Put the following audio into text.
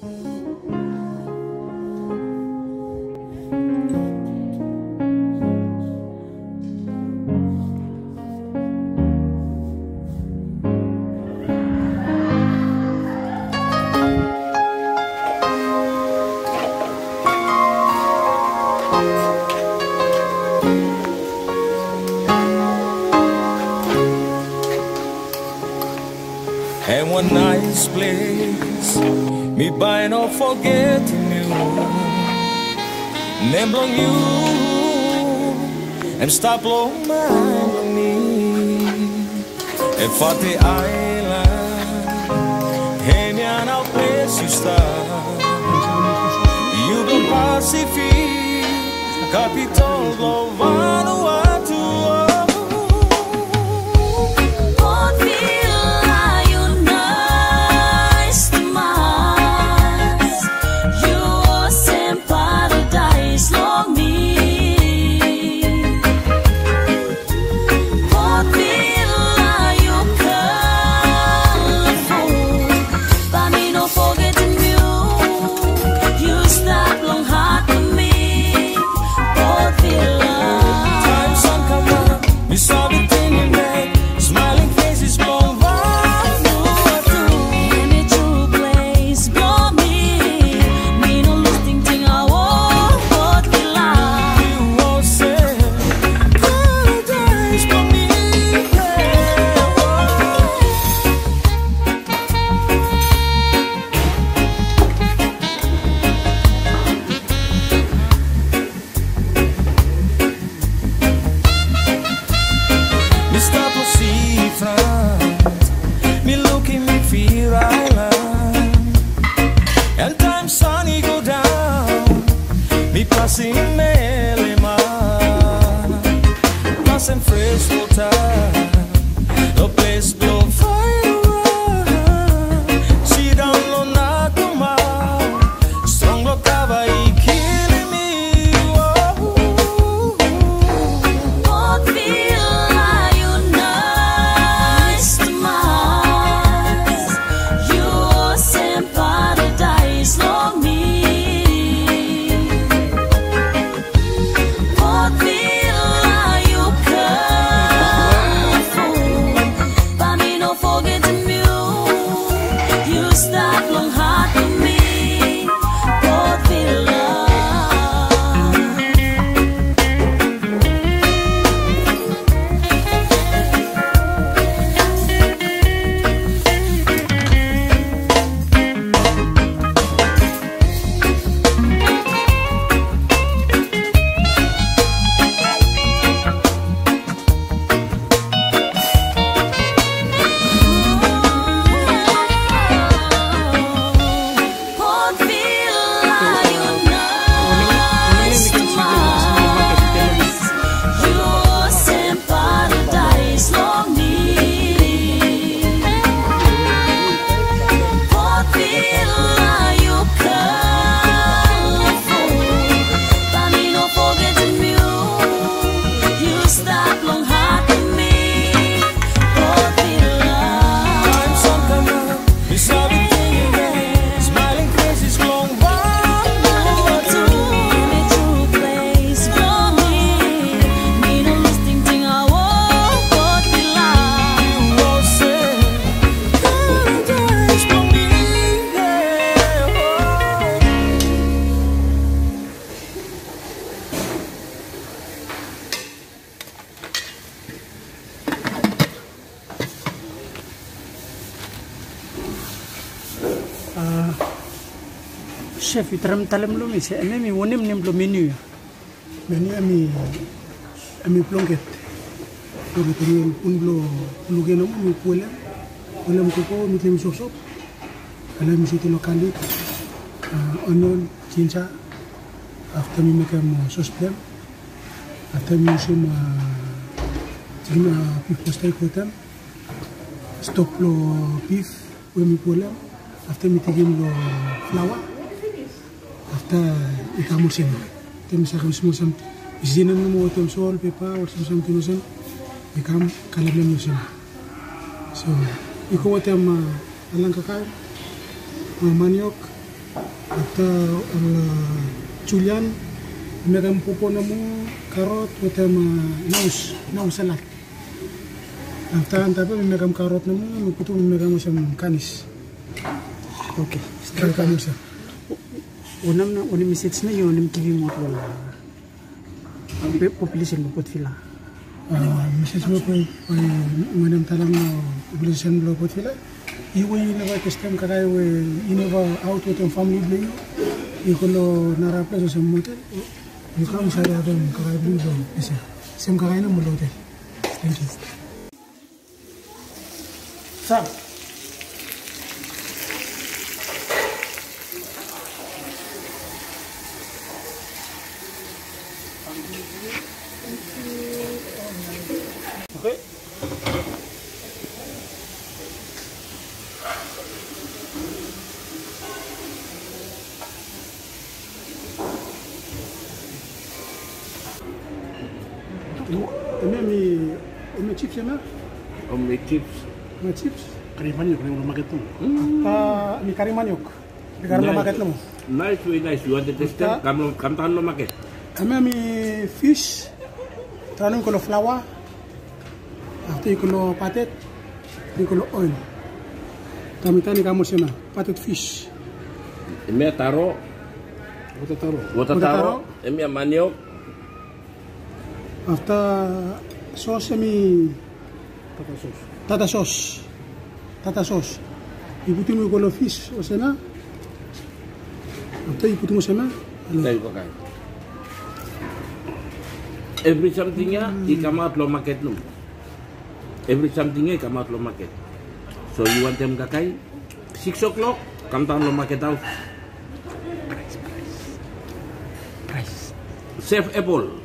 And one nice place, me by no forgetting you, name on you, and stop blowing mind on me. And for the island, and yeah, now place you start. You go Pacific, capital of Vanuatu. Me looking me feel island, and time sunny go down. Me passing Melema, passing fresh water. The place blow fire around. See down low Nakuma, strong look cover killing me. Chef, itram talem lo mi se mi wonem nem lo menu. Menu ami plonget. Lo teni un lo geno mi puela. Puela mi coco mi tem sosop. Ala mi sito lokali. Onion, ginger. After me make sauce plan. After me some beef pastel kotam. Stop lo beef we mi puela. After me take lo flour. After ikamu sini, tem sakam semua sam. Isinan mo tem salt, pepper, or something sam. Ikam kalam mo sini. So, iko tem alang kakao, maniok, After Julian, megan pupo namu karot with naus salad. After antape megan karot namu putu megan usam kanis. Okay. Kanis sa. Unam message na yun, unam TV mo wala. Ang population mo pot Vila. Message mo po manam talang population mo pot Vila. Iwo never custom kakai we never out with family blame. Ikolo narapla sa motel. Mukhang saya ada kakai blue zone. Isa. Sem kakai na mulote. Thank you. Sir. Okay. Umi chips ya na? Umi chips. Umi chips? Karimanyok na yung magat mo. Ni karimanyok. Di karim maket mo. Nice, very nice. You want to taste them? Come tahan lo maket. Ami fish. Tanong ko lo flour. After ko lo patet. Ko lo oil. Tamita ni kamo siya na. Patet fish. Emi taro. Wata taro. Emi maniok. After sauce ami tata sauce. Iputin mo ko lo fish o sana. After iputin mo sana. Tayo ko kay. Every something ya, I come out lo market no. Every something ya, come out lo market. So you want them kakai? 6 o'clock, come down lo market house. Price. Save apple.